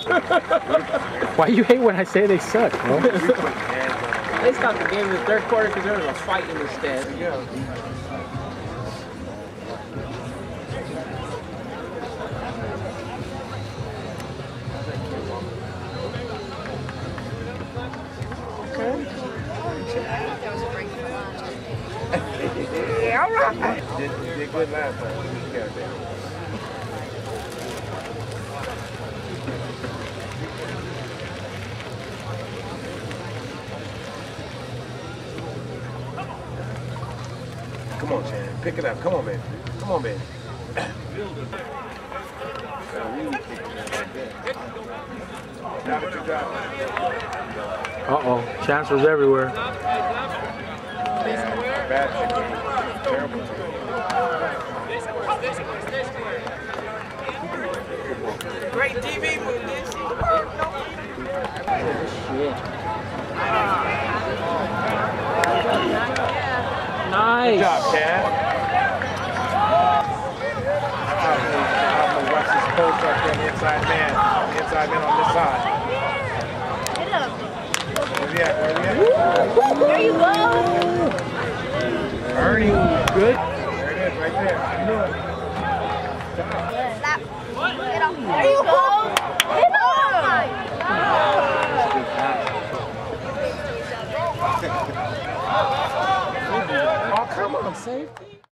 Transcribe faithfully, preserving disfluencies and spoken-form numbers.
Why you hate when I say they suck, bro? They stopped the game in the third quarter because there was a fight in the stand. Yeah. Yeah, all right. Did, did good last time. Come on, Chan. Pick it up. Come on, baby. Come on, baby. Uh-oh. Chancellor's everywhere. Bad terrible. Great T V move, didn't she? Nice. Good job, Chad. Watch this post up there, the inside man. The inside man on this side. Hit him. Where's he at? Where's he at? There you go. Ernie, good. There it is, right there. I knew it. Snap. Get off. There you go. Hit him. Oh, come on, safety.